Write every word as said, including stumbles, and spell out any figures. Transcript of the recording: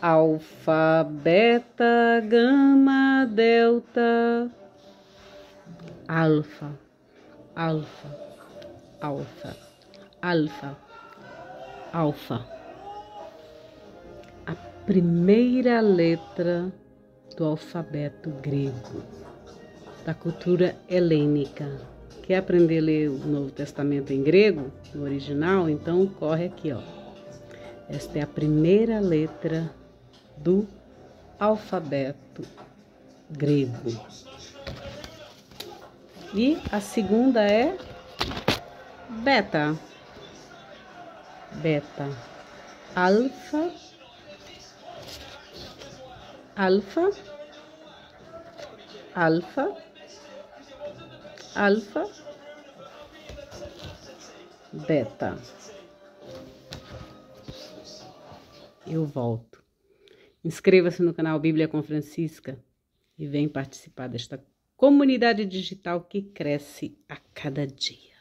alfa, beta, gama, delta, alfa, alfa, alfa, alfa, alfa. A primeira letra do alfabeto grego, da cultura helênica. Quer aprender a ler o Novo Testamento em grego, no original? Então corre aqui, ó. Esta é a primeira letra do alfabeto grego. E a segunda é beta. Beta. Alfa. Alfa. Alfa. Alfa. Beta. Eu volto. Inscreva-se no canal Bíblia com Francisca e vem participar desta comunidade digital que cresce a cada dia.